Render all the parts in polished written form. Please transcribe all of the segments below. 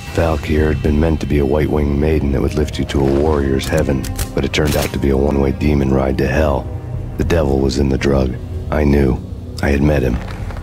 Valkyr had been meant to be a white-winged maiden that would lift you to a warrior's heaven, but it turned out to be a one-way demon ride to hell. The devil was in the drug. I knew. I had met him.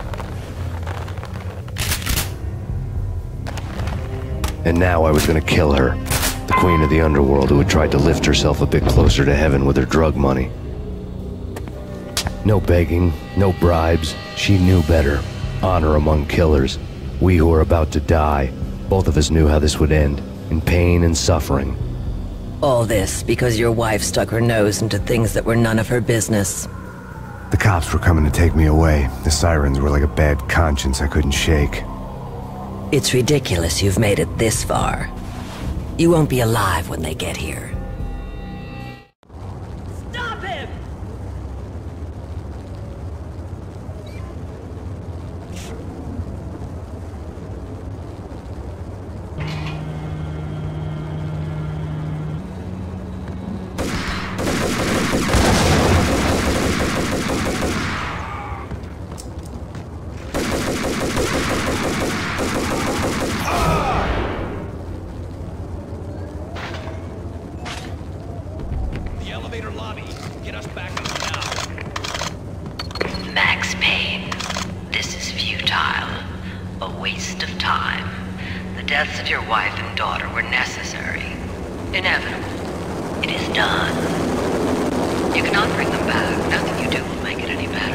And now I was gonna kill her. The queen of the underworld who had tried to lift herself a bit closer to heaven with her drug money. No begging, no bribes. She knew better. Honor among killers. We who were about to die. Both of us knew how this would end. In pain and suffering. All this because your wife stuck her nose into things that were none of her business. The cops were coming to take me away. The sirens were like a bad conscience I couldn't shake. It's ridiculous you've made it this far. You won't be alive when they get here. Stop him! Max Payne, this is futile. A waste of time. The deaths of your wife and daughter were necessary. Inevitable. It is done. You cannot bring them back. Nothing you do will make it any better.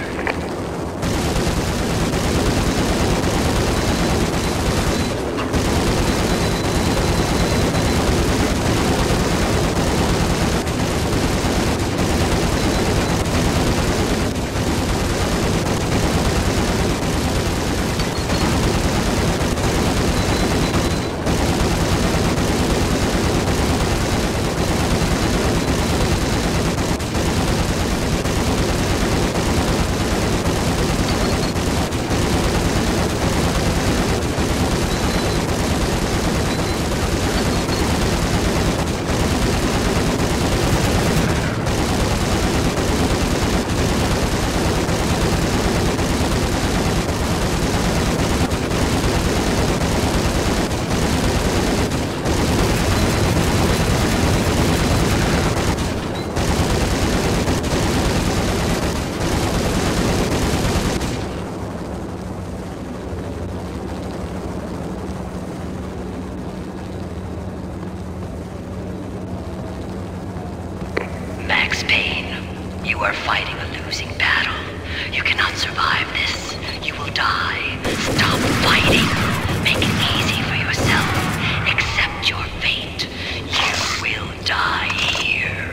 Max Payne, you are fighting a losing battle. You cannot survive this. You will die. Stop fighting. Make it easy for yourself. Accept your fate. You will die here.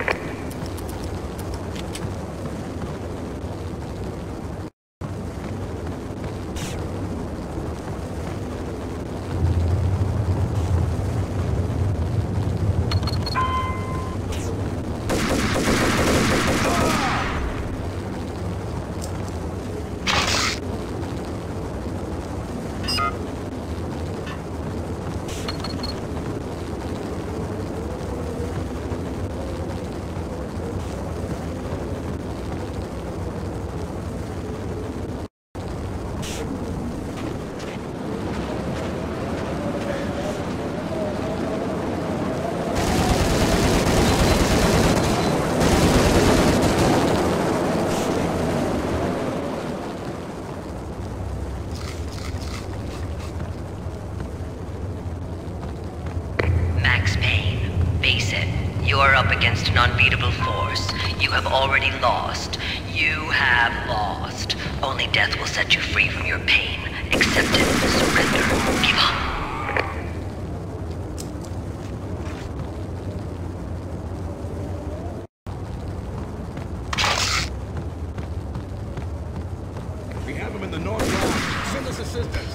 You are up against an unbeatable force. You have already lost. You have lost. Only death will set you free from your pain. Accept it. Surrender. Give up. We have him in the north line. Send us assistance.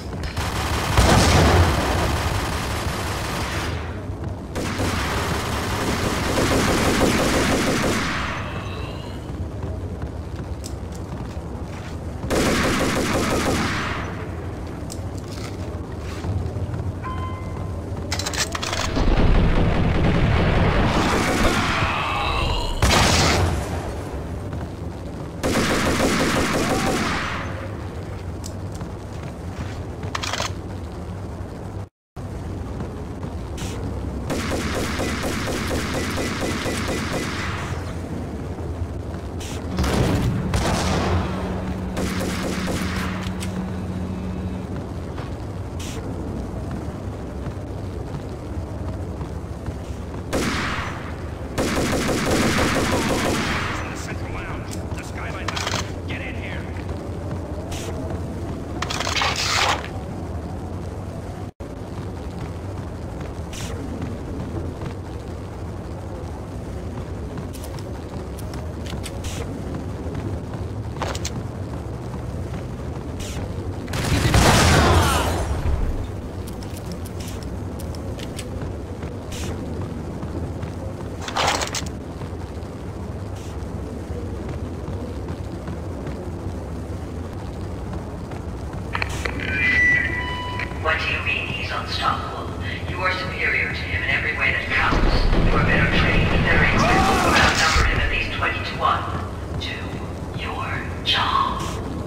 What do you mean he's unstoppable? You are superior to him in every way that counts. You are better trained, better equipped. You outnumber him at least 20 to 1. Do your job.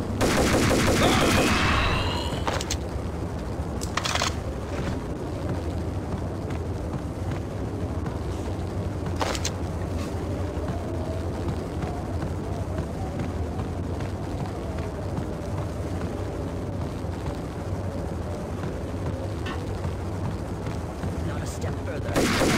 Not a step further.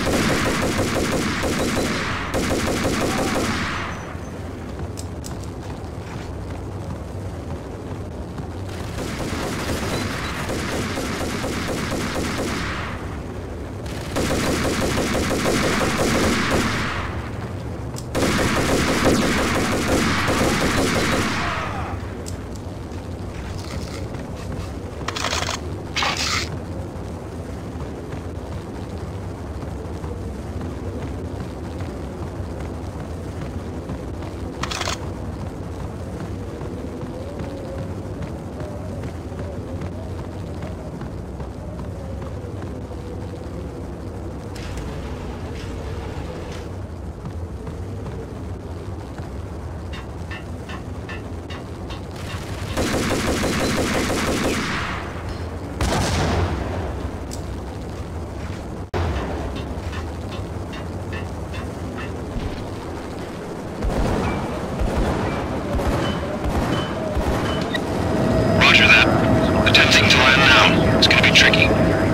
Roger that. Attempting to land now. It's gonna be tricky.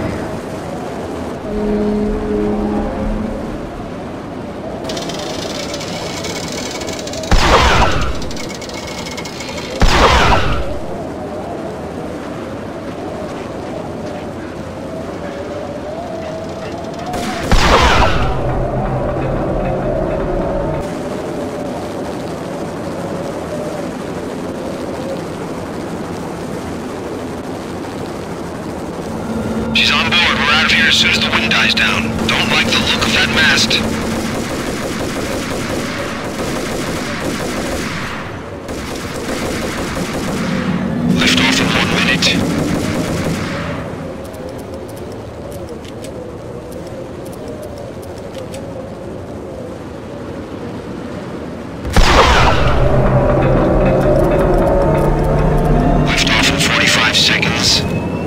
She's on board. We're out of here as soon as the wind dies down. Don't like the look of that mast. Lift off in 1 minute. Lift off in 45 seconds.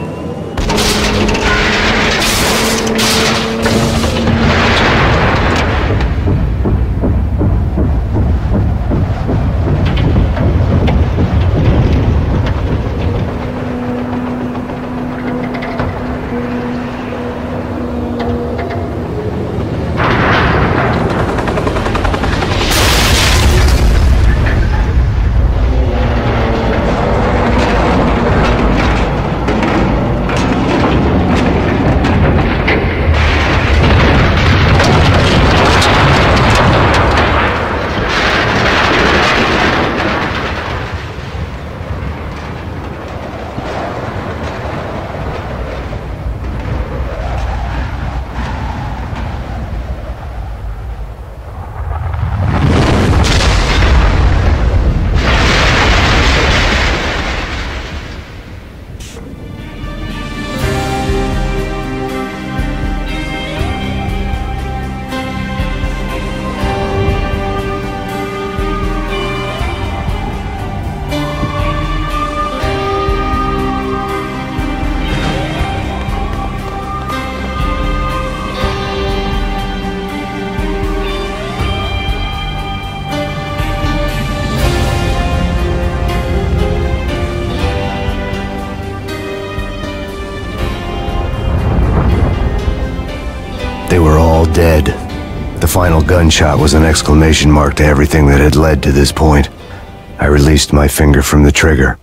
They were all dead. The final gunshot was an exclamation mark to everything that had led to this point. I released my finger from the trigger.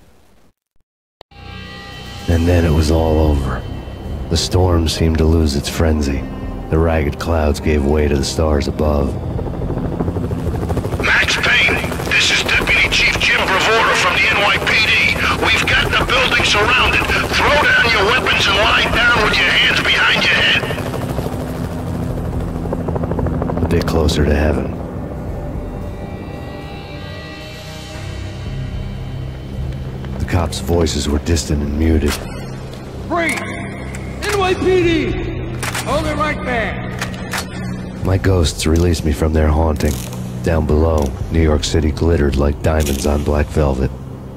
And then it was all over. The storm seemed to lose its frenzy. The ragged clouds gave way to the stars above. Max Payne, this is Deputy Chief Jim Bravura from the NYPD. We've got the building surrounded. Throw down your weapons and lie down with your hands behind your head. A bit closer to heaven. The cops' voices were distant and muted. Freeze! NYPD! Hold it right there! My ghosts released me from their haunting. Down below, New York City glittered like diamonds on black velvet.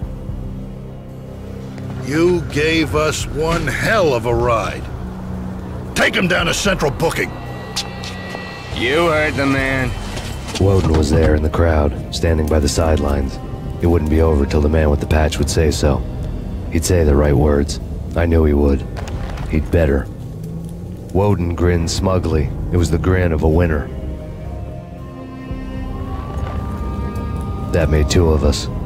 You gave us one hell of a ride. Take him down to Central Booking. You heard the man. Woden was there in the crowd, standing by the sidelines. It wouldn't be over till the man with the patch would say so. He'd say the right words. I knew he would. He'd better. Woden grinned smugly. It was the grin of a winner. That made two of us.